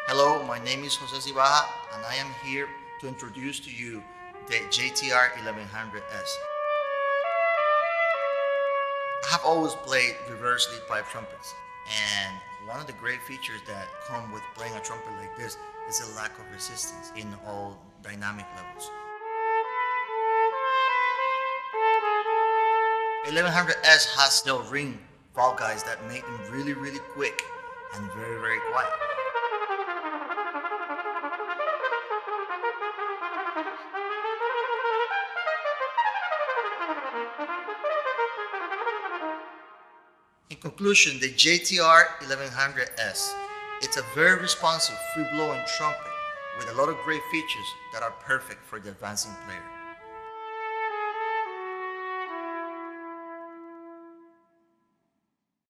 Hello, my name is Jose Zibaja, and I am here to introduce to you the JTR 1100S. I have always played reverse lead pipe trumpets, and one of the great features that come with playing a trumpet like this is the lack of resistance in all dynamic levels. The 1100S has the ring valve guides that make them really quick and very quiet. In conclusion, the JTR 1100S, it's a very responsive, free-blowing trumpet with a lot of great features that are perfect for the advancing player.